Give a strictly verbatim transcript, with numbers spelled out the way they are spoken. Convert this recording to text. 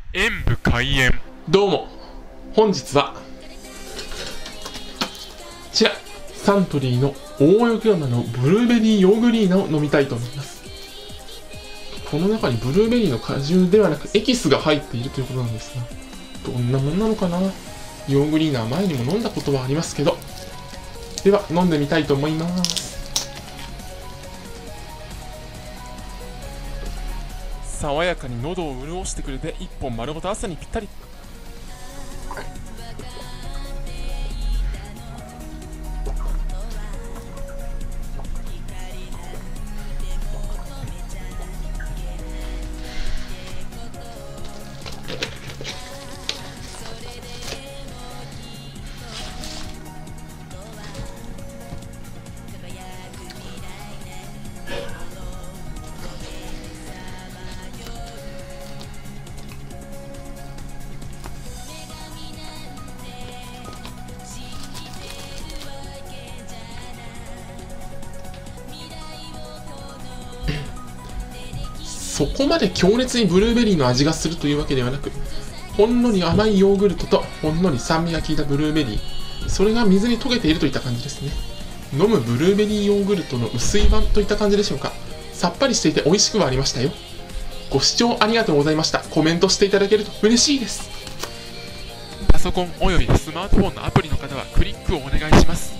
演武開演。 どうも、本日はこちらサントリーの大横山のブルーベリーヨーグリーナを飲みたいと思います。この中にブルーベリーの果汁ではなくエキスが入っているということなんですが、どんなもんなのかな。ヨーグリーナは前にも飲んだことはありますけど、では飲んでみたいと思います。 爽やかに喉を潤してくれて一本丸ごと朝にぴったり。 そこまで強烈にブルーベリーの味がするというわけではなく、ほんのり甘いヨーグルトとほんのり酸味が効いたブルーベリー、それが水に溶けているといった感じですね。飲むブルーベリーヨーグルトの薄い版といった感じでしょうか。さっぱりしていて美味しくはありましたよ。ご視聴ありがとうございました。コメントしていただけると嬉しいです。 パソコンおよびスマートフォンのアプリの方はクリックをお願いします。